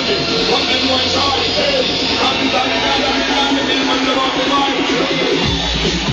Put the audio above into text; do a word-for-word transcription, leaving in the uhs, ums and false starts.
What them boys Charlie said. Happy that me and me and me, man, about the vibe.